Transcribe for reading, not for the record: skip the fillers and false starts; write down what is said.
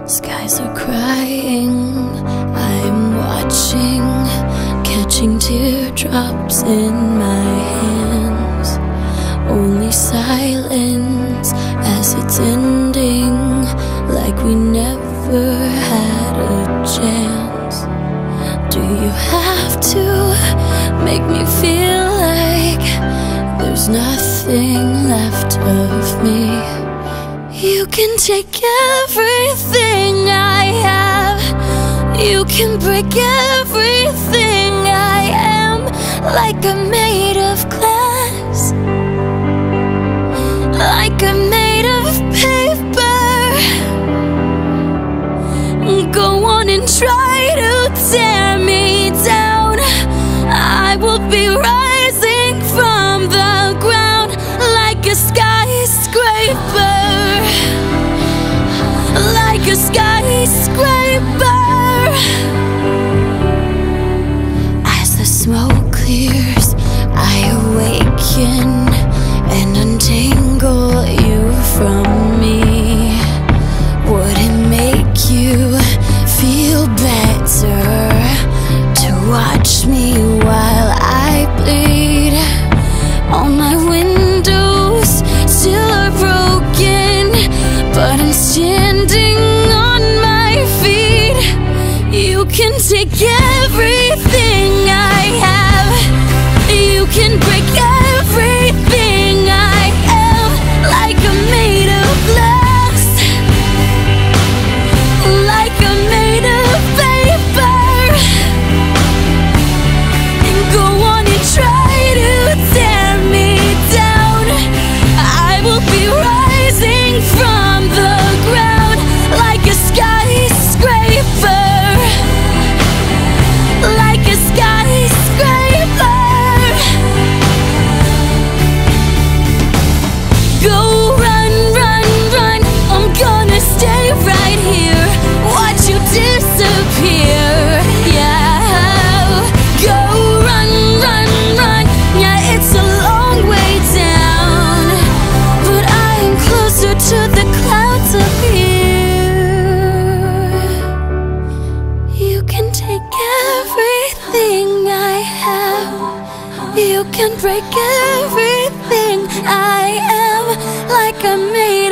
Skies are crying, I'm watching, catching teardrops in my hands. Only silence as it's ending, like we never had a chance. Do you have to make me feel like there's nothing left of me? You can take everything I have, you can break everything I am, like I'm made of glass, like I'm made of paper. Go on and try to tear me down, I will be rising from the ground like a skyscraper, like a skyscraper. As the smoke clears, I awaken and untangle you from me. Would it make you feel better to watch me while I bleed? All my windows still are broken, but I'm standing on my feet. You can take everything I have, you can break everything I am, like I'm made of glass, like I'm made of paper. And go on and try to tear me down, I will be rising from the ground like a skyscraper, like a skyscraper. Go run, run, run, I'm gonna stay right here, watch you disappear. Yeah, go run, run, run, yeah, it's a long way down, but I am closer to the clouds up here. You can take everything I have, you can break everything I am, like I'm made